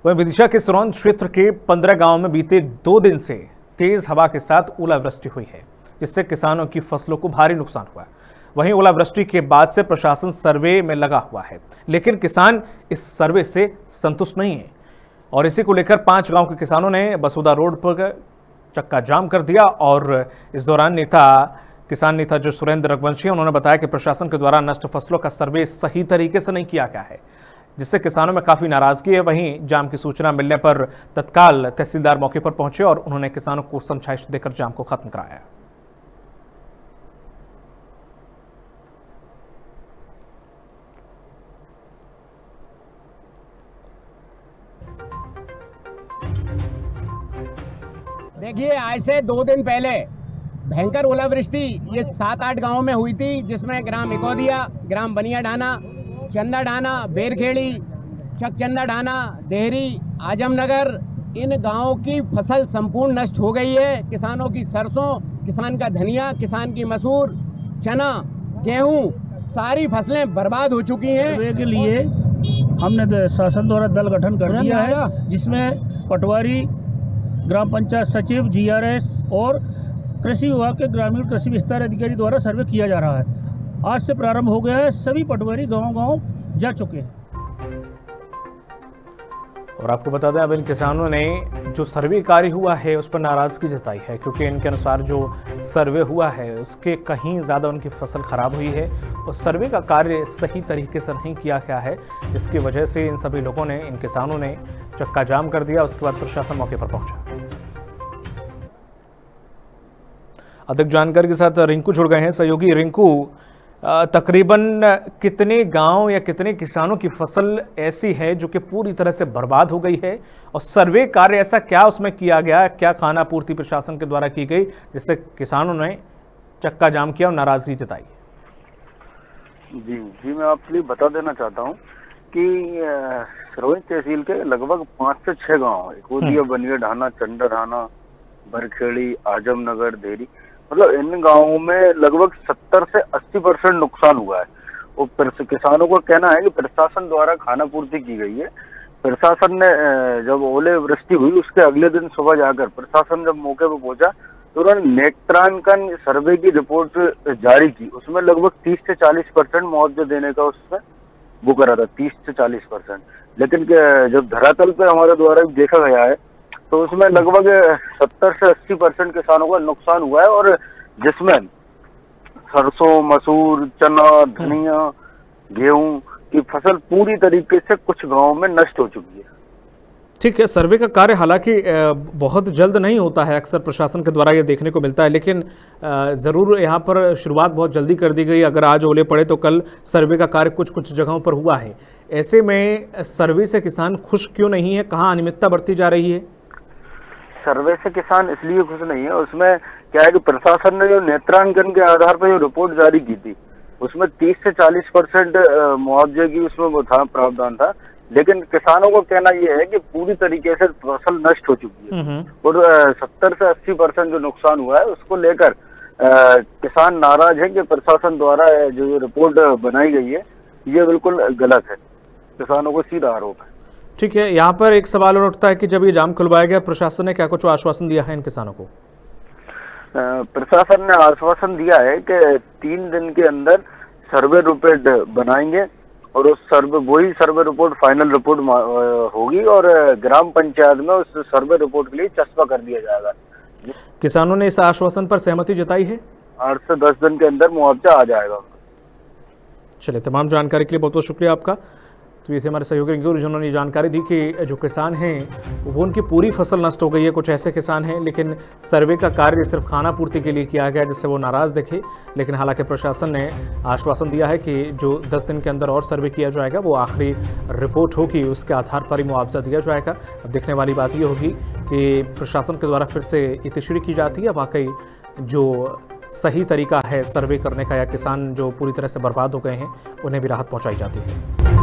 वहीं विदिशा के सिरौंद क्षेत्र के 15 गांवों में बीते 2 दिन से तेज हवा के साथ ओलावृष्टि हुई है, जिससे किसानों की फसलों को भारी नुकसान हुआ। वहीं ओलावृष्टि के बाद से प्रशासन सर्वे में लगा हुआ है, लेकिन किसान इस सर्वे से संतुष्ट नहीं है और इसी को लेकर 5 गांव के किसानों ने बसोदा रोड पर चक्का जाम कर दिया। और इस दौरान किसान नेता जो सुरेंद्र रघुवंशी है, उन्होंने बताया कि प्रशासन के द्वारा नष्ट फसलों का सर्वे सही तरीके से नहीं किया गया है, जिससे किसानों में काफी नाराजगी है। वहीं जाम की सूचना मिलने पर तत्काल तहसीलदार मौके पर पहुंचे और उन्होंने किसानों को समझाइश देकर जाम को खत्म कराया। देखिए, आज से 2 दिन पहले भयंकर ओलावृष्टि ये 7-8 गांवों में हुई थी, जिसमें ग्राम इकोदिया, ग्राम बनिया ढाना, चंदा ढाना, बेरखेड़ी, चकचंदा ढाना, देहरी, आजमनगर, इन गांवों की फसल संपूर्ण नष्ट हो गई है। किसानों की सरसों, किसान का धनिया, किसान की मसूर, चना, गेहूं, सारी फसलें बर्बाद हो चुकी हैं। सर्वे के लिए हमने शासन द्वारा दल गठन कर दिया है, जिसमें पटवारी, ग्राम पंचायत सचिव, GRS और कृषि विभाग के ग्रामीण कृषि विस्तार अधिकारी द्वारा सर्वे किया जा रहा है। आज से प्रारंभ हो गया है, सभी पटवारी गांव-गांव जा चुके हैं। और आपको बता दें, अब इन किसानों ने जो सर्वे कार्य हुआ है उस पर नाराजगी जताई है, क्योंकि इनके अनुसार जो सर्वे हुआ है उसके कहीं ज़्यादा उनकी फसल खराब हुई है और सर्वे का कार्य सही तरीके से नहीं किया गया है, जिसकी वजह से इन सभी लोगों ने, इन किसानों ने चक्का जाम कर दिया। उसके बाद प्रशासन मौके पर पहुंचा। अधिक जानकारी के साथ रिंकू जुड़ गए हैं। सहयोगी रिंकू, तकरीबन कितने गांव या कितने किसानों की फसल ऐसी है जो कि पूरी तरह से बर्बाद हो गई है, और सर्वे कार्य ऐसा क्या उसमें किया गया, क्या खाना पूर्ति प्रशासन के द्वारा की गई जिससे किसानों ने चक्का जाम किया और नाराजगी जताई? जी मैं आपके लिए बता देना चाहता हूं कि सिरोंज तहसील के लगभग 5 से 6 गाँव है, इकोदिया, बनिया ढाना, चंदा ढाना, बरखेड़ी, आजमनगर, देहरी, मतलब इन गांवों में लगभग 70 से 80% नुकसान हुआ है। और किसानों का कहना है कि प्रशासन द्वारा खाना पूर्ति की गई है। प्रशासन ने जब ओले वृष्टि हुई उसके अगले दिन सुबह जाकर प्रशासन जब मौके पर पहुंचा तो उन्होंने नेत्रांकन सर्वे की रिपोर्ट जारी की। उसमें लगभग 30 से 40% मुआवजा देने का उसमें वो करा था, 30 से 40%। लेकिन जब धरातल पे हमारे द्वारा देखा गया है तो उसमें लगभग 70 से 80% किसानों का नुकसान हुआ है, और जिसमें सरसों, मसूर, चना, धनिया, गेहूं की फसल पूरी तरीके से कुछ गांवों में नष्ट हो चुकी है। ठीक है, सर्वे का कार्य हालांकि बहुत जल्द नहीं होता है, अक्सर प्रशासन के द्वारा ये देखने को मिलता है, लेकिन ज़रूर यहाँ पर शुरुआत बहुत जल्दी कर दी गई। अगर आज ओले पड़े तो कल सर्वे का कार्य कुछ जगहों पर हुआ है। ऐसे में सर्वे से किसान खुश क्यों नहीं है? कहाँ अनियमितता बरती जा रही है? सर्वे से किसान इसलिए खुश नहीं है, उसमें क्या है कि प्रशासन ने जो नेत्रांकन के आधार पर जो रिपोर्ट जारी की थी उसमें 30 से 40% मुआवजे की उसमें वो था, प्रावधान था। लेकिन किसानों को कहना यह है कि पूरी तरीके से फसल नष्ट हो चुकी है और 70 से 80% जो नुकसान हुआ है उसको लेकर किसान नाराज है कि प्रशासन द्वारा जो रिपोर्ट बनाई गई है ये बिल्कुल गलत है। किसानों को सीधा आरोप है। ठीक है, यहाँ पर एक सवाल और उठता है कि जब ये जाम खुलवाया गया, प्रशासन ने क्या कुछ आश्वासन दिया है इन किसानों को? प्रशासन ने आश्वासन दिया है कि 3 दिन के अंदर सर्वे रिपोर्ट बनाएंगे और उस वही सर्वे रिपोर्ट फाइनल रिपोर्ट होगी और ग्राम पंचायत में उस सर्वे रिपोर्ट के लिए चस्पा कर दिया जाएगा। किसानों ने इस आश्वासन पर सहमति जताई है? 8 से 10 दिन के अंदर मुआवजा आ जाएगा। चलिए, तमाम जानकारी के लिए बहुत बहुत शुक्रिया आपका। तो ये थे हमारे सहयोगी रिंकू, जिन्होंने जानकारी दी कि जो किसान हैं वो उनकी पूरी फसल नष्ट हो गई है। कुछ ऐसे किसान हैं, लेकिन सर्वे का कार्य सिर्फ खाना पूर्ति के लिए किया गया, जिससे वो नाराज़ दिखे। लेकिन हालांकि प्रशासन ने आश्वासन दिया है कि जो 10 दिन के अंदर और सर्वे किया जाएगा, वो आखिरी रिपोर्ट होगी, उसके आधार पर ही मुआवजा दिया जाएगा। अब देखने वाली बात ये होगी कि प्रशासन के द्वारा फिर से ये तशरीह की जाती है, वाकई जो सही तरीका है सर्वे करने का, या किसान जो पूरी तरह से बर्बाद हो गए हैं उन्हें भी राहत पहुँचाई जाती है।